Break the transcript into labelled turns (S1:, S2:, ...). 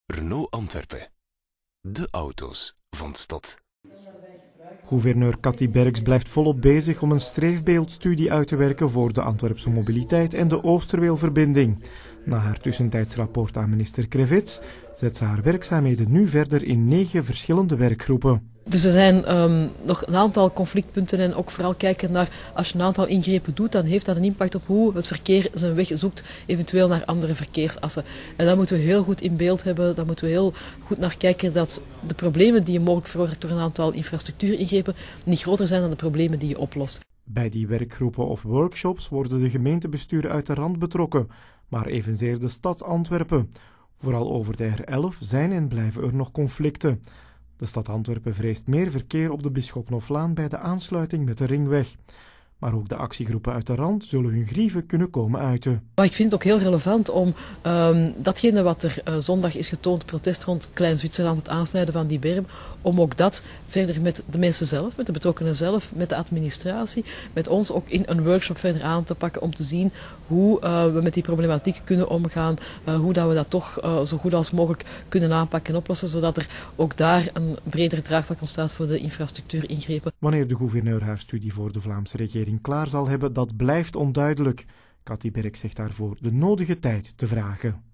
S1: Renault Antwerpen. De auto's van de stad.
S2: Gouverneur Cathy Berks blijft volop bezig om een streefbeeldstudie uit te werken voor de Antwerpse mobiliteit en de Oosterweelverbinding. Na haar tussentijds rapport aan minister Crevets zet ze haar werkzaamheden nu verder in 9 verschillende werkgroepen.
S3: Dus er zijn nog een aantal conflictpunten en ook vooral kijken naar, als je een aantal ingrepen doet, dan heeft dat een impact op hoe het verkeer zijn weg zoekt, eventueel naar andere verkeersassen. En dat moeten we heel goed in beeld hebben, daar moeten we heel goed naar kijken dat de problemen die je mogelijk veroorzaakt door een aantal infrastructuuringrepen niet groter zijn dan de problemen die je oplost.
S2: Bij die werkgroepen of workshops worden de gemeentebesturen uit de rand betrokken, maar evenzeer de stad Antwerpen. Vooral over de R11 zijn en blijven er nog conflicten. De stad Antwerpen vreest meer verkeer op de Bisschopnoflaan bij de aansluiting met de ringweg. Maar ook de actiegroepen uit de rand zullen hun grieven kunnen komen uiten.
S3: Maar ik vind het ook heel relevant om datgene wat er zondag is getoond, protest rond Klein-Zwitserland, het aansnijden van die berm, om ook dat verder met de mensen zelf, met de betrokkenen zelf, met de administratie, met ons ook in een workshop verder aan te pakken om te zien hoe we met die problematiek kunnen omgaan, hoe dat we dat toch zo goed als mogelijk kunnen aanpakken en oplossen, zodat er ook daar een bredere draagvlak ontstaat voor de infrastructuuringrepen.
S2: Wanneer de gouverneur haar studie voor de Vlaamse regering klaar zal hebben, dat blijft onduidelijk. Cathy Berks zegt daarvoor de nodige tijd te vragen.